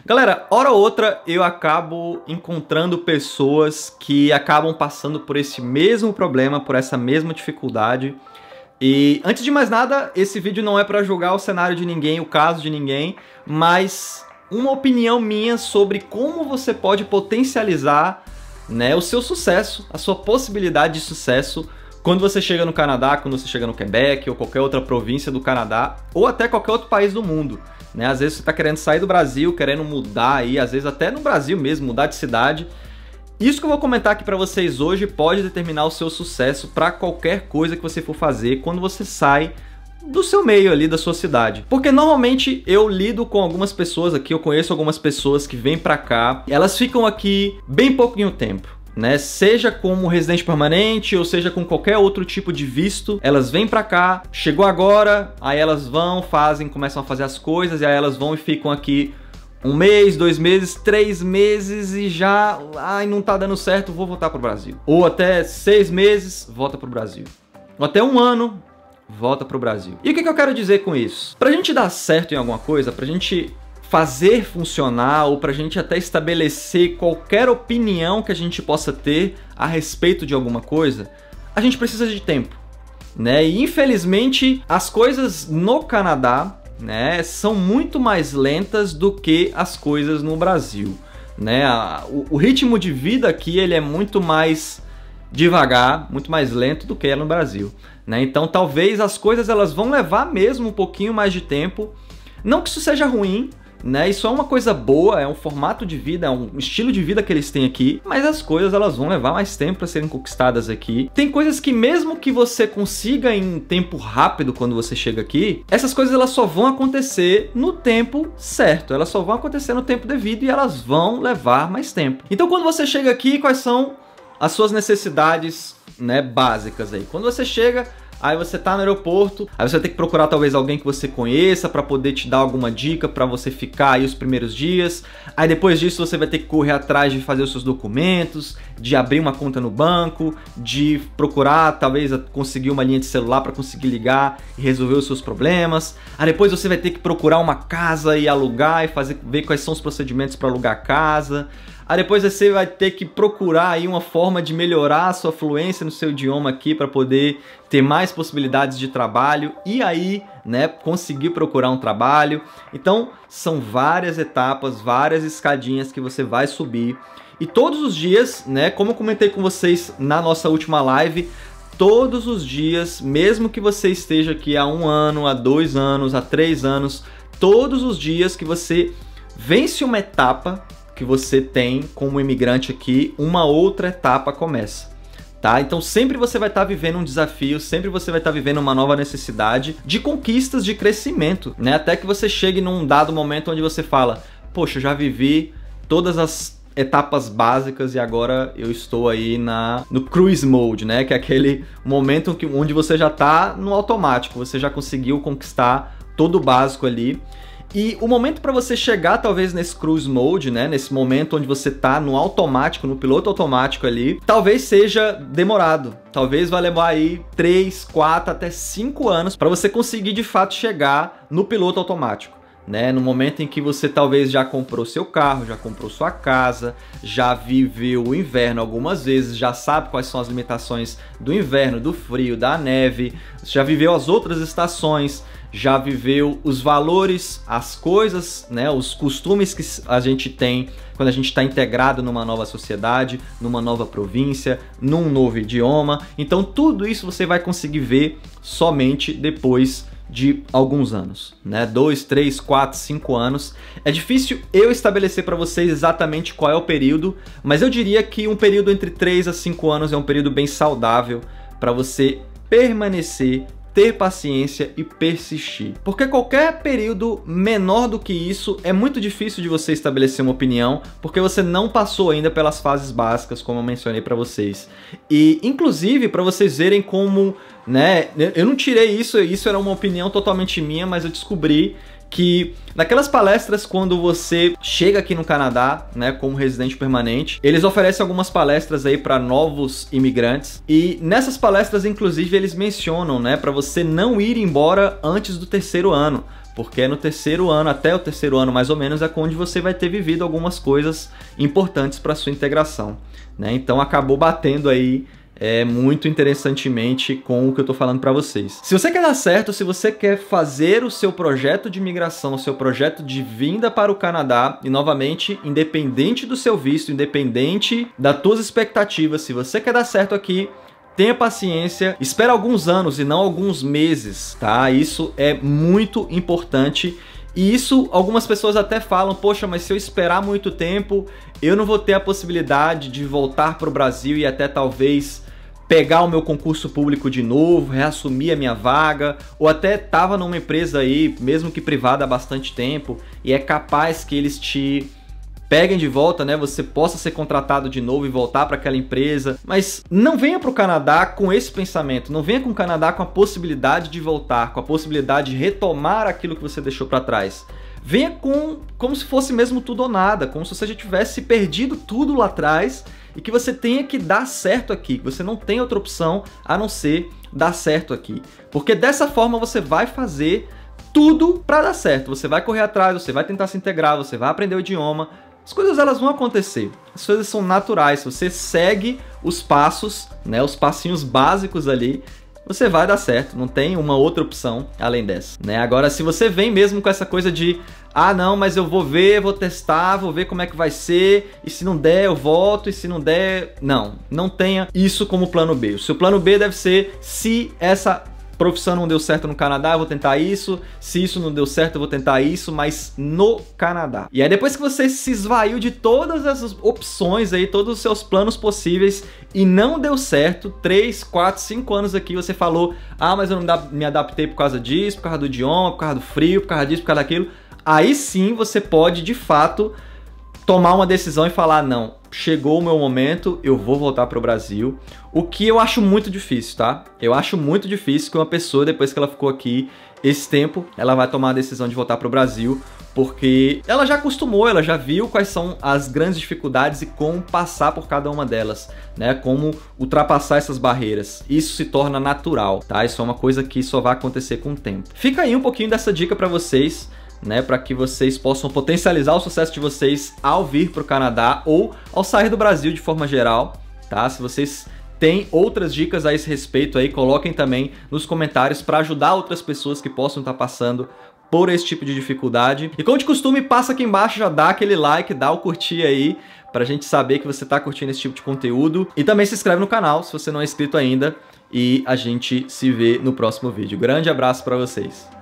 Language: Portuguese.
Galera, hora ou outra eu acabo encontrando pessoas que acabam passando por esse mesmo problema, por essa mesma dificuldade. E antes de mais nada, esse vídeo não é para julgar o cenário de ninguém, o caso de ninguém, mas uma opinião minha sobre como você pode potencializar, né, o seu sucesso, a sua possibilidade de sucesso quando você chega no Canadá, quando você chega no Quebec ou qualquer outra província do Canadá ou até qualquer outro país do mundo. Né? Às vezes você está querendo sair do Brasil, querendo mudar aí, às vezes até no Brasil mesmo, mudar de cidade. Isso que eu vou comentar aqui para vocês hoje pode determinar o seu sucesso para qualquer coisa que você for fazer quando você sai do seu meio ali, da sua cidade. Porque normalmente eu lido com algumas pessoas aqui, eu conheço algumas pessoas que vêm para cá, elas ficam aqui bem pouquinho tempo. Né? Seja como residente permanente ou seja com qualquer outro tipo de visto, elas vêm pra cá, chegou agora, aí elas vão, começam a fazer as coisas e aí elas vão e ficam aqui 1 mês, 2 meses, 3 meses e já, ai, não tá dando certo, vou voltar pro Brasil. Ou até 6 meses, volta pro Brasil. Ou até 1 ano, volta pro Brasil. E o que eu quero dizer com isso? Pra gente dar certo em alguma coisa, pra gente fazer funcionar ou para a gente até estabelecer qualquer opinião que a gente possa ter a respeito de alguma coisa, a gente precisa de tempo, né? E infelizmente as coisas no Canadá, né, são muito mais lentas do que as coisas no Brasil, né? O ritmo de vida aqui ele é muito mais devagar, muito mais lento do que é no Brasil, né? Então talvez as coisas elas vão levar mesmo um pouquinho mais de tempo, não que isso seja ruim, né? Isso é uma coisa boa, é um formato de vida, é um estilo de vida que eles têm aqui, mas as coisas elas vão levar mais tempo para serem conquistadas aqui. Tem coisas que mesmo que você consiga em tempo rápido quando você chega aqui, essas coisas elas só vão acontecer no tempo certo, elas só vão acontecer no tempo devido e elas vão levar mais tempo. Então quando você chega aqui, quais são as suas necessidades, né, básicas aí? Quando você chega, aí você tá no aeroporto, aí você vai ter que procurar talvez alguém que você conheça para poder te dar alguma dica para você ficar aí os primeiros dias. Aí depois disso você vai ter que correr atrás de fazer os seus documentos, de abrir uma conta no banco, de procurar talvez conseguir uma linha de celular para conseguir ligar e resolver os seus problemas. Aí depois você vai ter que procurar uma casa e alugar e ver quais são os procedimentos para alugar a casa. Aí depois você vai ter que procurar aí uma forma de melhorar a sua fluência no seu idioma aqui para poder ter mais possibilidades de trabalho e aí, né, conseguir procurar um trabalho. Então, são várias etapas, várias escadinhas que você vai subir. E todos os dias, né, como eu comentei com vocês na nossa última live, todos os dias, mesmo que você esteja aqui há 1 ano, há 2 anos, há 3 anos, todos os dias que você vence uma etapa que você tem como imigrante aqui, uma outra etapa começa, tá? Então sempre você vai estar vivendo um desafio, sempre você vai estar vivendo uma nova necessidade de conquistas, de crescimento, né? Até que você chegue num dado momento onde você fala, poxa, eu já vivi todas as etapas básicas e agora eu estou aí no cruise mode, né? Que é aquele momento onde você já está no automático, você já conseguiu conquistar todo o básico ali. E o momento para você chegar talvez nesse cruise mode, né, nesse momento onde você tá no automático, no piloto automático ali, talvez seja demorado. Talvez vai levar aí 3, 4, até 5 anos para você conseguir de fato chegar no piloto automático, né? No momento em que você talvez já comprou seu carro, já comprou sua casa, já viveu o inverno algumas vezes, já sabe quais são as limitações do inverno, do frio, da neve, já viveu as outras estações, já viveu os valores, as coisas, né, os costumes que a gente tem quando a gente está integrado numa nova sociedade, numa nova província, num novo idioma. Então tudo isso você vai conseguir ver somente depois de alguns anos, né? 2, 3, 4, 5 anos. É difícil eu estabelecer para vocês exatamente qual é o período, mas eu diria que um período entre 3 a 5 anos é um período bem saudável para você permanecer, ter paciência e persistir. Porque qualquer período menor do que isso é muito difícil de você estabelecer uma opinião, porque você não passou ainda pelas fases básicas, como eu mencionei para vocês. E, inclusive, para vocês verem como, né, eu não tirei isso era uma opinião totalmente minha, mas eu descobri que naquelas palestras quando você chega aqui no Canadá, né, como residente permanente, eles oferecem algumas palestras aí para novos imigrantes e nessas palestras inclusive eles mencionam, né, para você não ir embora antes do 3º ano, porque é no terceiro ano, até o terceiro ano mais ou menos, é onde você vai ter vivido algumas coisas importantes para sua integração, né? Então acabou batendo aí muito interessantemente com o que eu tô falando para vocês. Se você quer dar certo, se você quer fazer o seu projeto de migração, o seu projeto de vinda para o Canadá, e novamente, independente do seu visto, independente das tuas expectativas, se você quer dar certo aqui, tenha paciência, espera alguns anos e não alguns meses, tá? Isso é muito importante. E isso, algumas pessoas até falam, poxa, mas se eu esperar muito tempo, eu não vou ter a possibilidade de voltar para o Brasil e até talvez pegar o meu concurso público de novo, reassumir a minha vaga, ou até estava numa empresa aí, mesmo que privada há bastante tempo, e é capaz que eles te peguem de volta, né? Você possa ser contratado de novo e voltar para aquela empresa. Mas não venha para o Canadá com esse pensamento, não venha com o Canadá com a possibilidade de voltar, com a possibilidade de retomar aquilo que você deixou para trás. Venha como se fosse mesmo tudo ou nada, como se você já tivesse perdido tudo lá atrás e que você tenha que dar certo aqui, que você não tem outra opção a não ser dar certo aqui. Porque dessa forma você vai fazer tudo para dar certo. Você vai correr atrás, você vai tentar se integrar, você vai aprender o idioma. As coisas elas vão acontecer, as coisas são naturais, se você segue os passos, né, os passinhos básicos ali, você vai dar certo, não tem uma outra opção além dessa, né? Agora, se você vem mesmo com essa coisa de ah não, mas eu vou ver, vou testar, vou ver como é que vai ser, e se não der eu volto, e se não der... Não tenha isso como plano B. O seu plano B deve ser, se essa profissão não deu certo no Canadá, eu vou tentar isso. Se isso não deu certo, eu vou tentar isso, mas no Canadá. E aí depois que você se esvaiu de todas essas opções aí, todos os seus planos possíveis e não deu certo, 3, 4, 5 anos aqui você falou, ah, mas eu não me adaptei por causa disso, por causa do idioma, por causa do frio, por causa disso, por causa daquilo. Aí sim você pode, de fato, tomar uma decisão e falar, não, chegou o meu momento, eu vou voltar para o Brasil. O que eu acho muito difícil, tá? Eu acho muito difícil que uma pessoa, depois que ela ficou aqui esse tempo, ela vai tomar a decisão de voltar para o Brasil, porque ela já acostumou, ela já viu quais são as grandes dificuldades e como passar por cada uma delas, né? Como ultrapassar essas barreiras. Isso se torna natural, tá? Isso é uma coisa que só vai acontecer com o tempo. Fica aí um pouquinho dessa dica para vocês, né, para que vocês possam potencializar o sucesso de vocês ao vir para o Canadá ou ao sair do Brasil de forma geral, tá? Se vocês têm outras dicas a esse respeito aí, coloquem também nos comentários para ajudar outras pessoas que possam estar passando por esse tipo de dificuldade. E como de costume, passa aqui embaixo, já dá aquele like, dá o curtir aí, pra gente saber que você tá curtindo esse tipo de conteúdo. E também se inscreve no canal se você não é inscrito ainda. E a gente se vê no próximo vídeo. Grande abraço para vocês!